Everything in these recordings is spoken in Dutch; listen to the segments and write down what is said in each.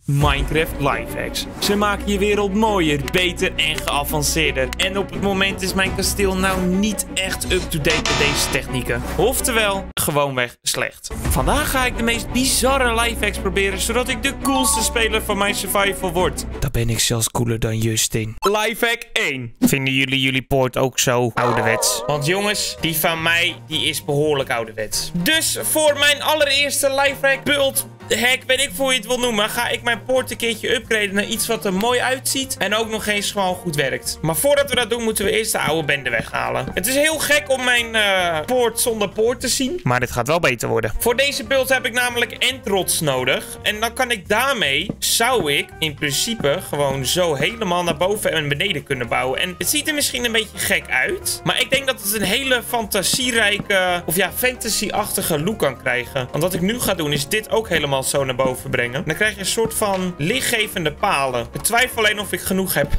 Minecraft lifehacks. Ze maken je wereld mooier, beter en geavanceerder. En op het moment is mijn kasteel nou niet echt up-to-date met deze technieken. Oftewel, gewoonweg slecht. Vandaag ga ik de meest bizarre lifehacks proberen, zodat ik de coolste speler van mijn survival word. Dan ben ik zelfs cooler dan Justin. Lifehack 1. Vinden jullie poort ook zo ouderwets? Want jongens, die van mij, die is behoorlijk ouderwets. Dus voor mijn allereerste lifehack build... hack, weet ik hoe je het wil noemen, ga ik mijn poort een keertje upgraden naar iets wat er mooi uitziet en ook nog eens gewoon goed werkt. Maar voordat we dat doen, moeten we eerst de oude bende weghalen. Het is heel gek om mijn poort zonder poort te zien, maar dit gaat wel beter worden. Voor deze build heb ik namelijk endrots nodig en dan kan ik daarmee, zou ik in principe gewoon zo helemaal naar boven en beneden kunnen bouwen. En het ziet er misschien een beetje gek uit, maar ik denk dat het een hele fantasierijke, of ja, fantasy-achtige look kan krijgen. Want wat ik nu ga doen is dit ook helemaal zo naar boven brengen. Dan krijg je een soort van lichtgevende palen. Ik twijfel alleen of ik genoeg heb.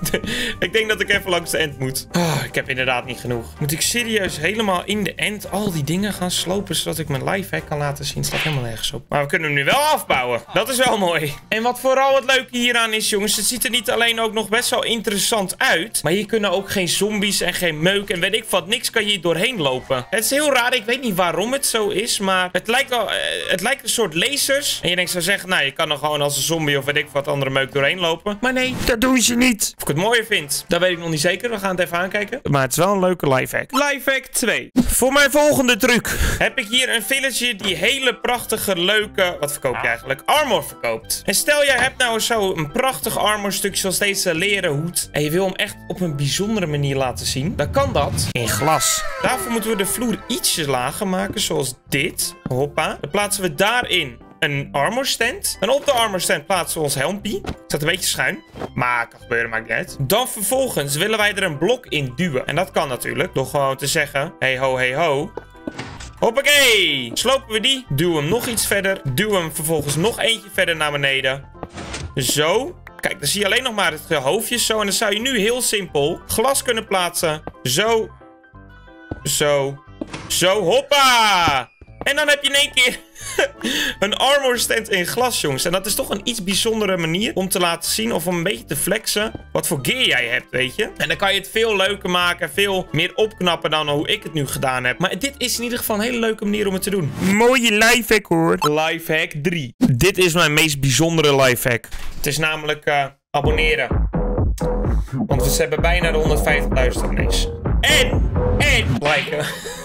Ik denk dat ik even langs de end moet. Ik heb inderdaad niet genoeg. Moet ik serieus helemaal in de end al die dingen gaan slopen, zodat ik mijn lifehack kan laten zien? Staat helemaal nergens op. Maar we kunnen hem nu wel afbouwen. Dat is wel mooi. En wat vooral het leuke hieraan is, jongens, het ziet er niet alleen ook nog best wel interessant uit, maar hier kunnen ook geen zombies en geen meuk en weet ik wat, niks kan hier doorheen lopen. Het is heel raar. Ik weet niet waarom het zo is, maar het lijkt wel, het lijkt een soort laser. En je denkt zo zeggen, nou, je kan er gewoon als een zombie of weet ik wat andere meuk doorheen lopen. Maar nee, dat doen ze niet. Of ik het mooier vind, dat weet ik nog niet zeker. We gaan het even aankijken. Maar het is wel een leuke lifehack. Lifehack 2. Voor mijn volgende truc heb ik hier een villager die hele prachtige, leuke, wat verkoop je eigenlijk? Armor verkoopt. En stel jij hebt nou zo een prachtig armor stukje zoals deze leren hoed. En je wil hem echt op een bijzondere manier laten zien. Dan kan dat in glas. Daarvoor moeten we de vloer ietsje lager maken, zoals dit. Hoppa. Dan plaatsen we daarin een armor stand. En op de armor stand plaatsen we ons helmpje. Staat een beetje schuin. Maar kan gebeuren, maakt niet uit. Dan vervolgens willen wij er een blok in duwen. En dat kan natuurlijk. Door gewoon te zeggen, hey ho, hey ho. Hoppakee. Slopen we die. Duwen hem nog iets verder. Duwen hem vervolgens nog eentje verder naar beneden. Zo. Kijk, dan zie je alleen nog maar het hoofdje zo. En dan zou je nu heel simpel glas kunnen plaatsen. Zo. Zo. Zo. Hoppa. En dan heb je in één keer een armor stand in glas, jongens. En dat is toch een iets bijzondere manier om te laten zien of om een beetje te flexen wat voor gear jij hebt, weet je. En dan kan je het veel leuker maken, veel meer opknappen dan hoe ik het nu gedaan heb. Maar dit is in ieder geval een hele leuke manier om het te doen. Mooie lifehack, hoor. Lifehack 3. Dit is mijn meest bijzondere lifehack. Het is namelijk abonneren. Want we hebben bijna de 150.000 abonnees. En liken.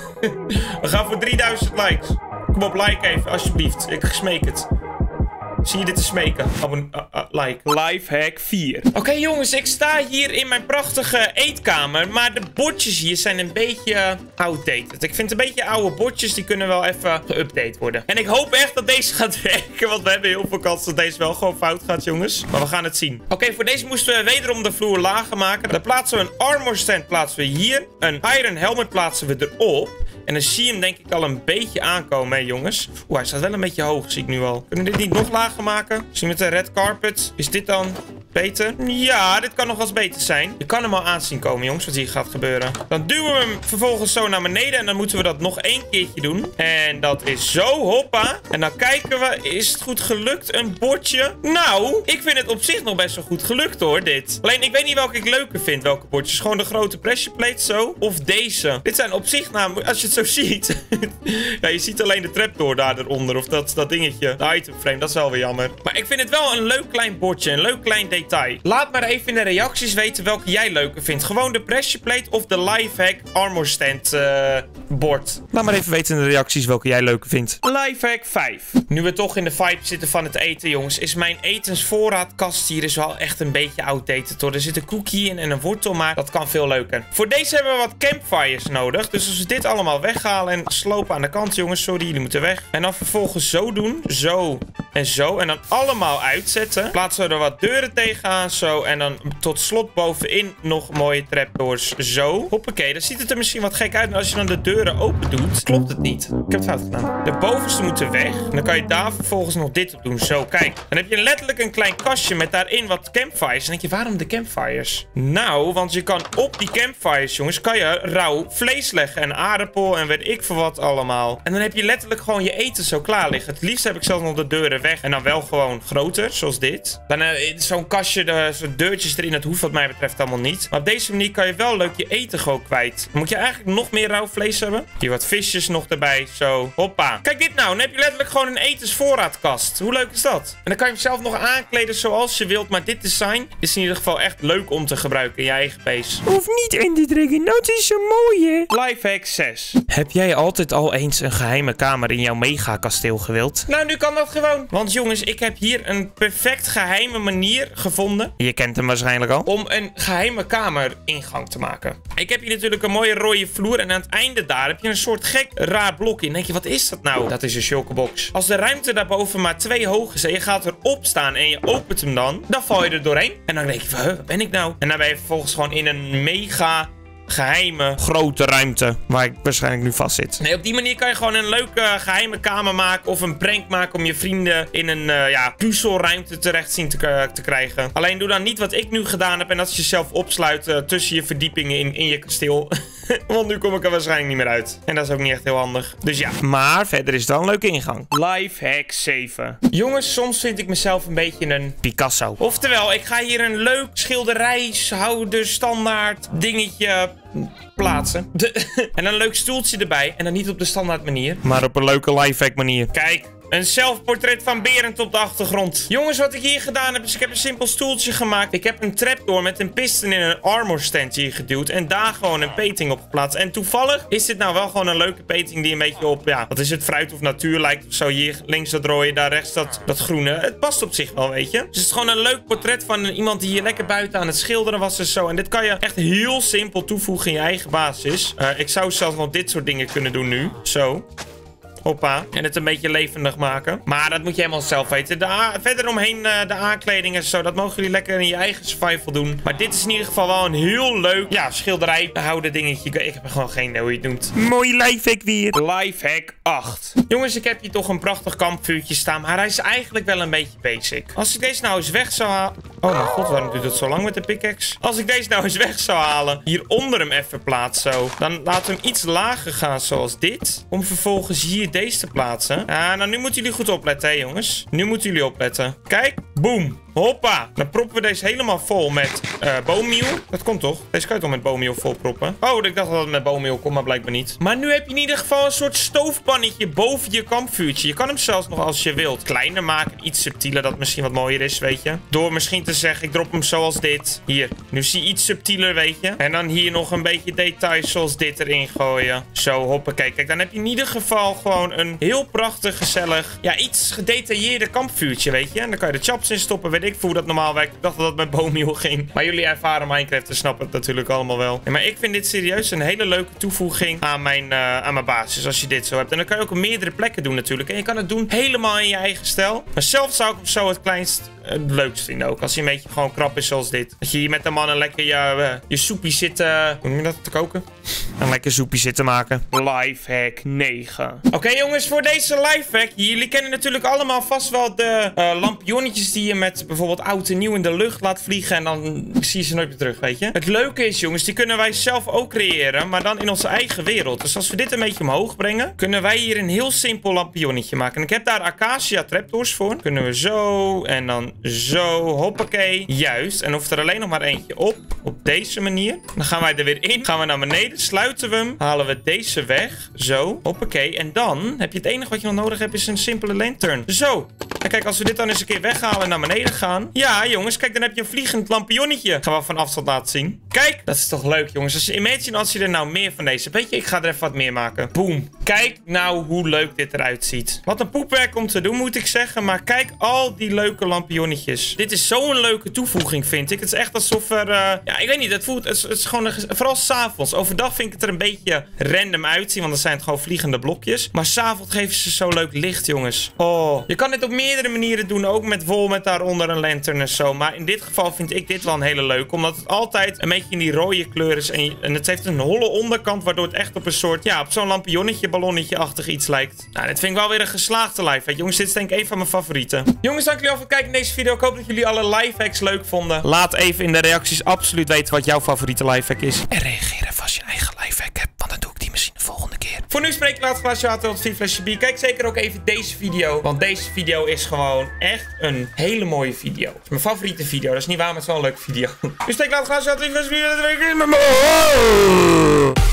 We gaan voor 3000 likes. Kom op, like even, alsjeblieft. Ik smeek het. Zie je dit te smeken? Like. Lifehack 4. Oké, jongens, ik sta hier in mijn prachtige eetkamer. Maar de bordjes hier zijn een beetje outdated. Ik vind een beetje oude bordjes, die kunnen wel even geüpdate worden. En ik hoop echt dat deze gaat werken. Want we hebben heel veel kans dat deze wel gewoon fout gaat, jongens. Maar we gaan het zien. Oké, voor deze moesten we wederom de vloer lager maken. Dan plaatsen we een armor stand plaatsen we hier. Een iron helmet plaatsen we erop. En dan zie je hem denk ik al een beetje aankomen, hè, jongens. Oeh, hij staat wel een beetje hoog, zie ik nu al. Kunnen we dit niet nog lager maken? Zie je met de red carpet? Is dit dan beter? Ja, dit kan nog wel eens beter zijn. Je kan hem al aanzien komen, jongens, wat hier gaat gebeuren. Dan duwen we hem vervolgens zo naar beneden. En dan moeten we dat nog één keertje doen. En dat is zo, hoppa. En dan kijken we, is het goed gelukt? Een bordje? Nou, ik vind het op zich nog best wel goed gelukt, hoor, dit. Alleen, ik weet niet welke ik leuker vind, welke bordjes. Gewoon de grote pressure plate zo. Of deze. Dit zijn op zich namelijk, als je het zo ziet. Ja, je ziet alleen de trapdoor daar eronder. Of dat dingetje. De item frame, dat is wel weer jammer. Maar ik vind het wel een leuk klein bordje. Een leuk klein detail. Laat maar even in de reacties weten welke jij leuker vindt. Gewoon de pressure plate of de lifehack armor stand bord. Laat maar even weten in de reacties welke jij leuker vindt. Lifehack 5. Nu we toch in de vibe zitten van het eten, jongens, is mijn etensvoorraadkast hier is wel echt een beetje outdated, hoor. Er zit een cookie in en een wortel, maar dat kan veel leuker. Voor deze hebben we wat campfires nodig. Dus als we dit allemaal weghalen en slopen aan de kant, jongens, sorry, jullie moeten weg. En dan vervolgens zo doen. Zo en zo. En dan allemaal uitzetten. Plaatsen we er wat deuren tegen. gaan. Zo. En dan tot slot bovenin nog mooie trapdoors. Zo. Hoppakee. Dan ziet het er misschien wat gek uit. Maar als je dan de deuren open doet, klopt het niet. Ik heb het fout gedaan. De bovenste moeten weg. En dan kan je daar vervolgens nog dit op doen. Zo, kijk. Dan heb je letterlijk een klein kastje met daarin wat campfires. En dan denk je, waarom de campfires? Nou, want je kan op die campfires, jongens, kan je rauw vlees leggen. En aardappel en weet ik veel wat allemaal. En dan heb je letterlijk gewoon je eten zo klaar liggen. Het liefst heb ik zelfs nog de deuren weg. En dan wel gewoon groter, zoals dit. Dan zo'n kastje, zo'n deurtjes erin. Dat hoeft wat mij betreft allemaal niet. Maar op deze manier kan je wel leuk je eten gewoon kwijt. Dan moet je eigenlijk nog meer rauw vlees hebben. Hier wat visjes nog erbij. Zo, hoppa. Kijk dit nou. Dan heb je letterlijk gewoon een etensvoorraadkast. Hoe leuk is dat? En dan kan je hem zelf nog aankleden zoals je wilt. Maar dit design is in ieder geval echt leuk om te gebruiken in je eigen base. Of niet, Ender Dragon. Nou, het is zo mooi, hè? Lifehack 6. Heb jij altijd al eens een geheime kamer in jouw megakasteel gewild? Nou, nu kan dat gewoon. Want jongens, ik heb hier een perfect geheime manier gevonden. Je kent hem waarschijnlijk al. Om een geheime kamer ingang te maken. Ik heb hier natuurlijk een mooie rode vloer. En aan het einde daar heb je een soort gek raar blokje. Dan denk je, wat is dat nou? Dat is een shulkerbox. Als de ruimte daarboven maar 2 hoog is en je gaat erop staan en je opent hem dan val je er doorheen. En dan denk je, waar ben ik nou? En dan ben je vervolgens gewoon in een mega geheime grote ruimte waar ik waarschijnlijk nu vast zit. Nee, op die manier kan je gewoon een leuke geheime kamer maken of een prank maken om je vrienden in een puzzelruimte terecht zien te krijgen. Alleen doe dan niet wat ik nu gedaan heb en dat is jezelf opsluiten tussen je verdiepingen in je kasteel. Want nu kom ik er waarschijnlijk niet meer uit. En dat is ook niet echt heel handig. Dus ja. Maar verder is het wel een leuke ingang. Lifehack 7. Jongens, soms vind ik mezelf een beetje een Picasso. Oftewel, ik ga hier een leuk schilderijshouder standaard dingetje plaatsen. En een leuk stoeltje erbij. En dan niet op de standaard manier. Maar op een leuke lifehack manier. Kijk. Een zelfportret van Berend op de achtergrond. Jongens, wat ik hier gedaan heb, is ik heb een simpel stoeltje gemaakt. Ik heb een trapdoor met een piston in een armor stand hier geduwd. En daar gewoon een painting op geplaatst. En toevallig is dit nou wel gewoon een leuke painting die een beetje op, ja, wat is het, fruit of natuur lijkt of zo. Hier links dat rode, daar rechts dat groene. Het past op zich wel, weet je. Dus het is gewoon een leuk portret van iemand die hier lekker buiten aan het schilderen was en zo. En dit kan je echt heel simpel toevoegen in je eigen basis. Ik zou zelfs nog dit soort dingen kunnen doen nu. Zo. Hoppa. En het een beetje levendig maken. Maar dat moet je helemaal zelf weten. Verder omheen de aankleding en zo. Dat mogen jullie lekker in je eigen survival doen. Maar dit is in ieder geval wel een heel leuk, ja, schilderij houden dingetje. Ik heb gewoon geen idee hoe je het noemt. Mooi lifehack weer. Lifehack 8. Jongens, ik heb hier toch een prachtig kampvuurtje staan. Maar hij is eigenlijk wel een beetje basic. Als ik deze nou eens weg zou halen. Oh mijn god, waarom duurt het zo lang met de pickaxe? Als ik deze nou eens weg zou halen. Hieronder hem even plaatsen zo. Dan laten we hem iets lager gaan zoals dit. Om vervolgens hier deze te plaatsen. Nou, nu moeten jullie goed opletten, hè, jongens. Nu moeten jullie opletten. Kijk, boom. Hoppa. Dan proppen we deze helemaal vol met boommeal. Dat komt toch? Deze kan je toch met boommeal vol proppen? Oh, ik dacht dat het met boommeal kon, maar blijkbaar niet. Maar nu heb je in ieder geval een soort stoofpannetje boven je kampvuurtje. Je kan hem zelfs nog als je wilt kleiner maken. Iets subtieler, dat misschien wat mooier is, weet je. Door misschien te zeggen, ik drop hem zoals dit. Hier. Nu zie je iets subtieler, weet je. En dan hier nog een beetje details zoals dit erin gooien. Zo, hoppakee. Kijk, dan heb je in ieder geval gewoon een heel prachtig, gezellig, ja, iets gedetailleerde kampvuurtje, weet je. En dan kan je de chops in stoppen, weet ik veel hoe dat normaal werkt. Ik dacht dat dat met boommeal ging. Maar jullie ervaren Minecraft en snappen het natuurlijk allemaal wel. Ja, maar ik vind dit serieus een hele leuke toevoeging aan mijn basis, als je dit zo hebt. En dan kan je ook op meerdere plekken doen natuurlijk. En je kan het doen helemaal in je eigen stijl. Maar zelf zou ik hem zo het kleinst het leukst vinden ook. Als hij een beetje gewoon krap is zoals dit. Dat je hier met de mannen lekker je soepie zit, hoe noem je dat, te koken? Een lekker soepie zitten maken. Lifehack 9. Oké, jongens, voor deze lifehack. Jullie kennen natuurlijk allemaal vast wel de lampionnetjes die je met bijvoorbeeld oud en nieuw in de lucht laat vliegen. En dan zie je ze nooit meer terug, weet je. Het leuke is, jongens, die kunnen wij zelf ook creëren. Maar dan in onze eigen wereld. Dus als we dit een beetje omhoog brengen, kunnen wij hier een heel simpel lampionnetje maken. En ik heb daar acacia trapdoors voor. Kunnen we zo en dan zo, hoppakee. Juist. En hoeft er alleen nog maar eentje op. Op deze manier. Dan gaan wij er weer in. Gaan we naar beneden. Sluiten we hem. Halen we deze weg. Zo. Hoppakee. En dan heb je het enige wat je nog nodig hebt is een simpele lantern. Zo. En kijk, als we dit dan eens een keer weghalen en naar beneden gaan. Ja, jongens. Kijk, dan heb je een vliegend lampionnetje. Gaan we van afstand laten zien. Kijk. Dat is toch leuk, jongens. Als je imagine als je er nou meer van deze. Weet je, ik ga er even wat meer maken. Boom. Kijk nou hoe leuk dit eruit ziet. Wat een poepwerk om te doen, moet ik zeggen. Maar kijk al die leuke lampionnetjes. Dit is zo'n leuke toevoeging, vind ik. Het is echt alsof er... ja, ik weet niet. Het is gewoon... Vooral s'avonds. Overdag vind ik het er een beetje random uitzien. Want dan zijn het gewoon vliegende blokjes. Maar s'avonds geven ze zo leuk licht, jongens. Oh. Je kan dit op meerdere meerdere manieren doen. Ook met wol met daaronder een lantern en zo. Maar in dit geval vind ik dit wel een hele leuke. Omdat het altijd een beetje in die rode kleur is. En het heeft een holle onderkant. Waardoor het echt op een soort, ja, op zo'n lampionnetje, ballonnetje-achtig iets lijkt. Nou, dit vind ik wel weer een geslaagde lifehack. Jongens, dit is denk ik een van mijn favorieten. Jongens, dank jullie wel voor het kijken in deze video. Ik hoop dat jullie alle lifehacks leuk vonden. Laat even in de reacties absoluut weten wat jouw favoriete lifehack is. En reageer even als je een eigen lifehack hebt, want dan doe ik die misschien de volgende keer. Voor nu spreek ik laatst glaasje water tot 4 flesje bier. Kijk zeker ook even deze video. Want deze video is gewoon echt een hele mooie video. Het is mijn favoriete video. Dat is niet waar, maar het is wel een leuke video. Dus spreek laatst glaasje water tot 4 flesje bier.